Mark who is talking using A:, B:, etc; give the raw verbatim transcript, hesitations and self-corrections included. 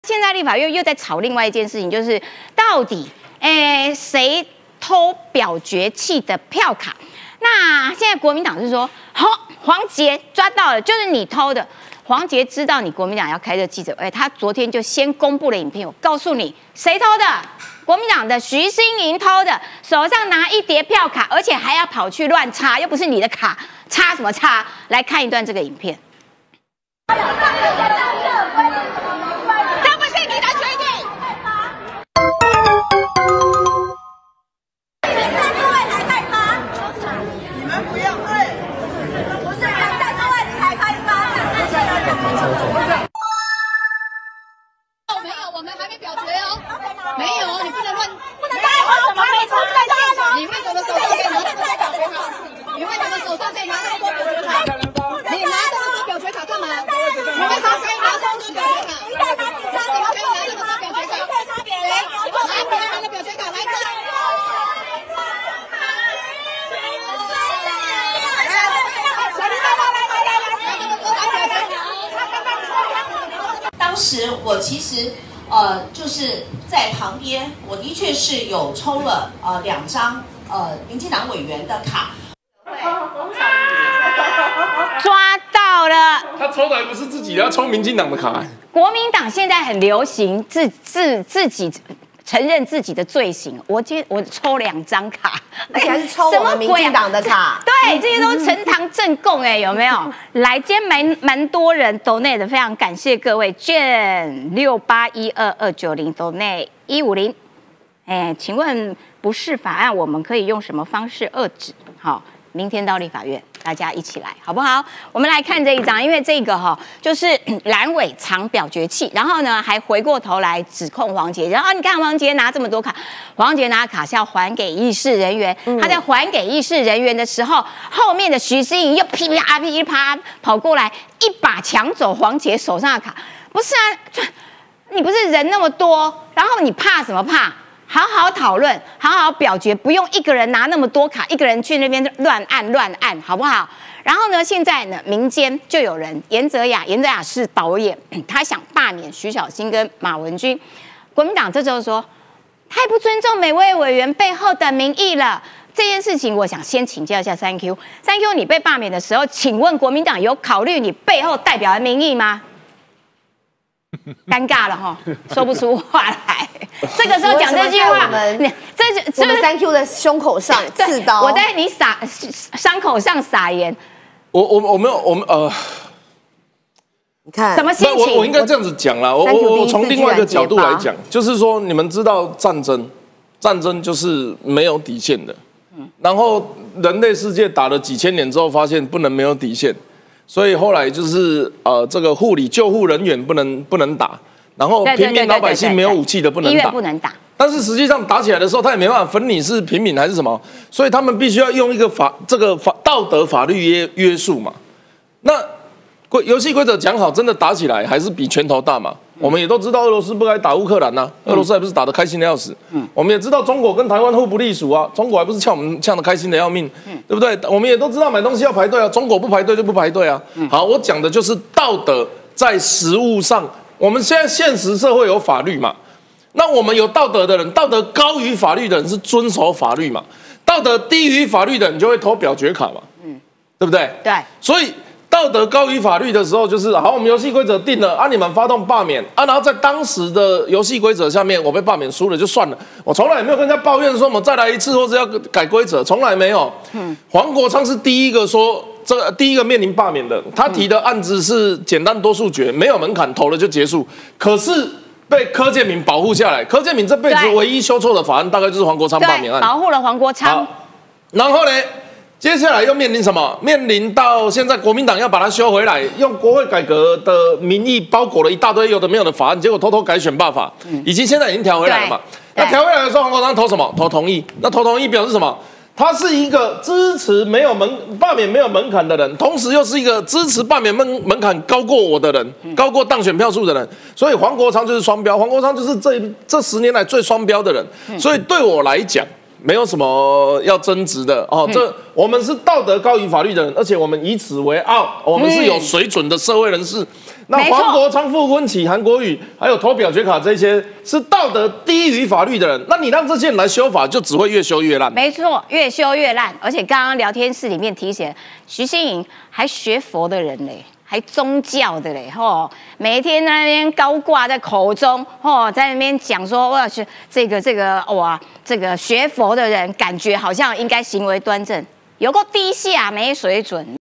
A: 现在立法院又在吵另外一件事情，就是到底，诶，谁偷表决器的票卡？那现在国民党是说，好，黄捷抓到了，就是你偷的。黄捷知道你国民党要开这记者会，他昨天就先公布了影片，我告诉你谁偷的。 国民党的徐欣莹偷的，手上拿一叠票卡，而且还要跑去乱插，又不是你的卡，插什么插？来看一段这个影片。这不是你的决定。请站座位来开发。你们不要对，不是站座位你才开发。
B: 没有，我们还没表决哦。没有，你不能乱。 你为什么手上可以拿那么多表决卡？你为什么手上可以拿那么多表决卡？你拿这么多表决卡干嘛？你为什么可以拿这么多表决卡？你为什么可以拿这么多表决卡？谁？拿回来的表决卡来看。
C: 当时我其实。 呃，就是在旁边，我的确是有抽了呃两张呃民进党委员的卡。
A: 抓到了！
D: 他抽的还不是自己的，要抽民进党的卡。
A: 国民党现在很流行自自自己承认自己的罪行。我今我抽两张卡，
E: 而且还是抽我们民进党的卡。
A: 对，这些都呈堂证供哎，有没有？来，今天蛮蛮多人抖内的，非常感谢各位。卷六八一二二九零抖内一五零，哎，请问不是法案，我们可以用什么方式遏止？好。 明天到立法院，大家一起来，好不好？我们来看这一张，因为这个哈、哦、就是蓝委藏表决器，然后呢还回过头来指控黄捷，然后你看黄捷拿这么多卡，黄捷拿卡是要还给议事人员，嗯、他在还给议事人员的时候，后面的徐欣莹又噼啪噼啪跑过来，一把抢走黄捷手上的卡，不是啊，你不是人那么多，然后你怕什么怕？ 好好讨论，好好表决，不用一个人拿那么多卡，一个人去那边乱按乱按，好不好？然后呢，现在呢，民间就有人，严哲雅，严哲雅是导演，他想罢免徐小新跟马文君，国民党这时候说太不尊重每位委员背后的民意了。这件事情，我想先请教一下三 Q， 三 Q 你被罢免的时候，请问国民党有考虑你背后代表的民意吗？ 尴尬了哈，说不出话来。这个时候讲这句话，
E: 你这就我们三 Q 的胸口上刺刀，
A: 我在你撒伤口上撒盐。
D: 我我我没有我们呃，
E: 你看
A: 什么心情？
D: 我我应该这样子讲啦。我我我从另外一个角度来讲，就是说你们知道战争，战争就是没有底线的。嗯，然后人类世界打了几千年之后，发现不能没有底线。 所以后来就是呃，这个护理救护人员不能不能打，然后平民老百姓没有武器的不能打，
A: 医院不能打。但
D: 是实际上打起来的时候，他也没办法分你是平民还是什么，所以他们必须要用一个法这个法道德法律约约束嘛。那规游戏规则讲好，真的打起来还是比拳头大嘛。 我们也都知道俄罗斯不该打乌克兰呐、啊，俄罗斯还不是打得开心的要死。嗯，我们也知道中国跟台湾互不隶属啊，中国还不是呛我们呛得开心的要命，嗯，对不对？我们也都知道买东西要排队啊，中国不排队就不排队啊。嗯，好，我讲的就是道德在实务上，我们现在现实社会有法律嘛，那我们有道德的人，道德高于法律的人是遵守法律嘛，道德低于法律的人就会投表决卡嘛，嗯，对不对？
A: 对，
D: 所以。 道德高于法律的时候，就是好，我们游戏规则定了啊，你们发动罢免啊，然后在当时的游戏规则下面，我被罢免输了就算了，我从来也没有跟人家抱怨说我们再来一次或者要改规则，从来没有。嗯，黄国昌是第一个说这个第一个面临罢免的，他提的案子是简单多数决，没有门槛，投了就结束。可是被柯建铭保护下来，柯建铭这辈子唯一修错的法案，大概就是黄国昌罢免案，
A: 保护了黄国昌。
D: 然后呢？ 接下来又面临什么？面临到现在国民党要把它修回来，用国会改革的名义包裹了一大堆有的没有的法案，结果偷偷改选罢法，嗯、以及现在已经调回来了嘛。那调回来的时候，黄国昌投什么？投同意。那投同意表示什么？他是一个支持没有门罢免没有门槛的人，同时又是一个支持罢免门门槛高过我的人，嗯、高过当选票数的人。所以黄国昌就是双标，黄国昌就是这这十年来最双标的人。嗯、所以对我来讲。 没有什么要争执的哦，这、嗯、我们是道德高于法律的人，而且我们以此为傲，我们是有水准的社会人士。嗯、 那黄国昌、傅昆萁、韩国瑜，还有投表决卡这些，是道德低于法律的人。那你让这些人来修法，就只会越修越烂。
A: 没错，越修越烂。而且刚刚聊天室里面提醒，徐新颖还学佛的人嘞。还宗教的嘞，吼，每天在那边高挂在口中，吼，在那边讲说，我要学这个这个哇，这个学佛的人，感觉好像应该行为端正，有够低下，没水准。